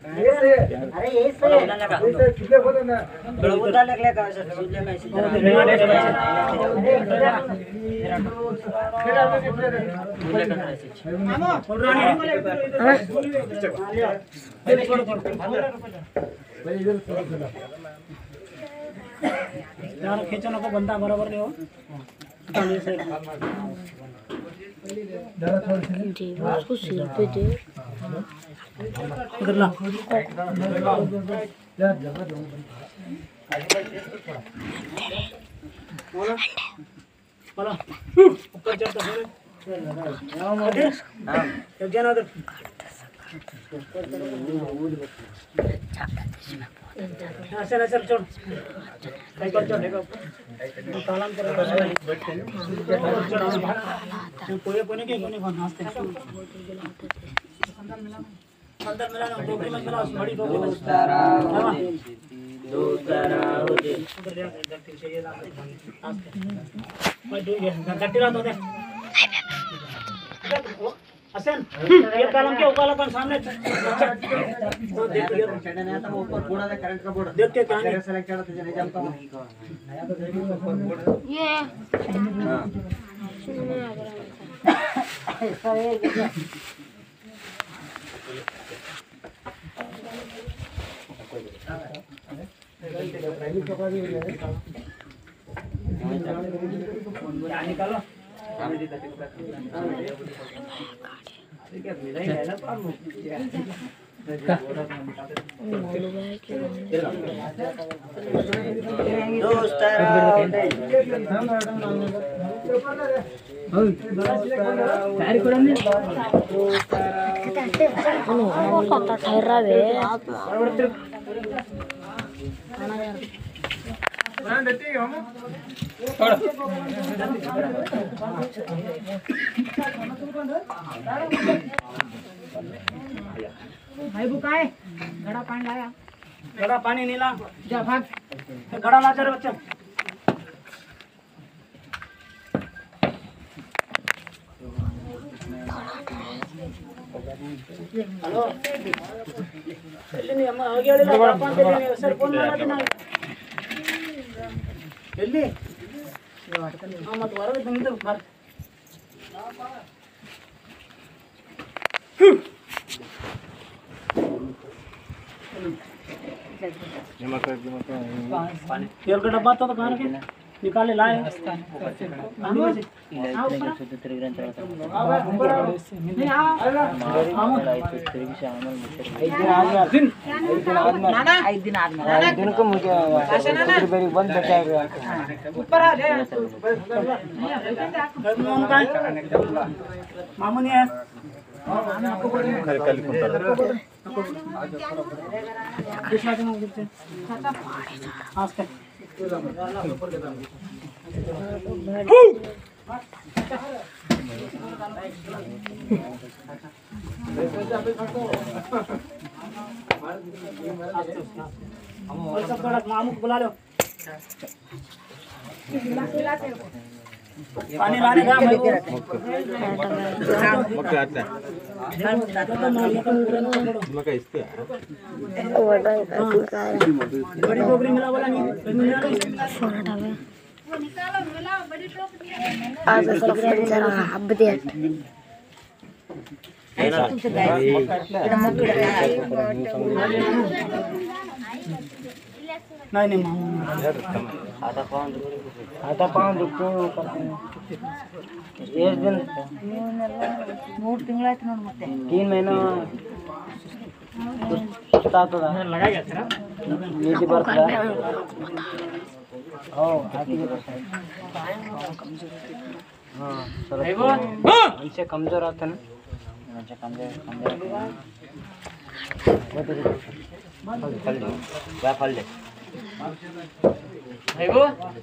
अरे ये से कितने बोले ना उधर लगले का सुनले का इसी यार खींचो ना को बंदा बराबर नहीं हो जी उसको सिर पे दे उधर ला बोलो ऊपर चढ़ता है एक जना उधर ऐसे ऐसे छोड़ साइकिल छोड़ देखो तालाम पर कोई कोने के कोने को नाचते अंदर मिला ना टोकरी में मिला बड़ी टोकरी में दूसरा होते उधर जा गट्टी से ये नाचते मैं दो ये गट्टी रात होते हसन ये कलम के उकाला पर सामने तो देख ये चढ़ने आया था वो ऊपर बोर्ड है करंट का बोर्ड देख के कहां है सेलेक्ट चढ़ा तो नहीं जानता हूं नया तो देखिए ऊपर बोर्ड ये हां ऐसा है निकालो kota Thaira be भाई बुकाए घड़ा पानी नीला जा भाग घड़ा ला चल बच्चा हेलो नहीं अम्मा आ गया घड़ा पानी देने सर फोन मारा ना ಎಲ್ಲಿ ಮತ್ತೆ ಹೊರಗೆ ತಂಗಿದ್ದು ಬಾರ್ तेल का डब्बा था तो कहाँ रखे निकाले लाए दिन को मुझे बंद ऊपर आ जाए मामू नहीं है मामू को बुला लो पानी लाने का बड़ी टोकरी मिला बोला नहीं आज जरा हब दे नहीं मामू आधा पाउंड रुपये एक दिन 3 ತಿಂಗಳಾಯ್ತು ನೋಡಿ ಮತ್ತೆ 3 ಮहीना ಸುತ್ತಾತದ ನೀತಿ ಬರ್ತದ ಓ ಆಟಿಗೆ हां चलो इनसे कमजोर आता ना अच्छा कमजोर फल दे क्या फल दे हेगो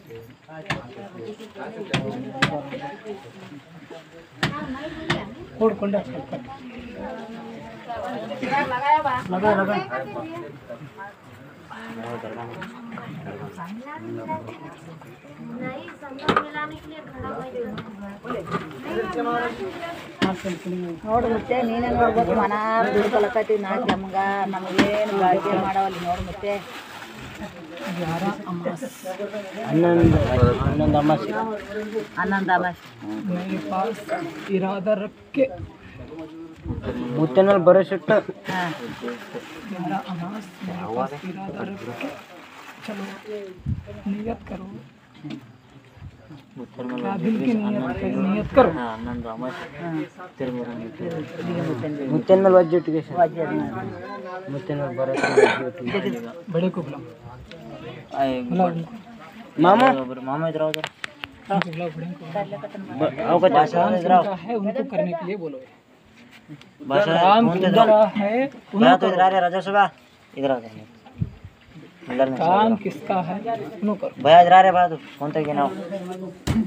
कोड कोंडा लगाया बा लगा ನೋಡು ಮತ್ತೆ ನೀನೇ ನೋಡ್ಬೇಕು ಮನಾರ್ ದುಡ್ಕೊಳಕತ್ತಿ ನಾಲ್ಕು ನಮ್ಗ ನಮಗೇನು ಗಾಡಿ ಮಾಡವಲ್ಲಿ ನೋಡು ಮತ್ತೆ ಹನ್ನೊಂದು ಅಮಾಸೆ ಹನ್ನೊಂದು ಅಮಾಸೆ इरादा रख के ಮುತ್ತನಲ್ಲಿ ಬರೋಸಿಟ್ಟು ಹಾಂ मेरा अनाज मेरे पास इरादा रख के चलो नियत करो क्या दिल की नियत करो ಹನ್ನೊಂದು ಅಮಾಸೆ ಹಾಂ ಮುತ್ತಿನ ಮೇಲೆ ವಜ್ಜೆ ಇಟ್ಟಿಗೆ ವಜ್ಜೆ ಮುತ್ತಿನ ಮೇಲೆ ಬರೋಸಿ बड़े को बुलाओ ಮಾಮ मामा इधर आओ जरा बुलाओ बड़े को भाषा इधर आओ क्या है उनको करने के लिए बोलो भाषा काम कौन किधर है भैया तो इधर आ रहे राजा सुबह इधर आ जाए काम किसका है उनको करो भैया इधर आ रहे भैया तो कौन तक ना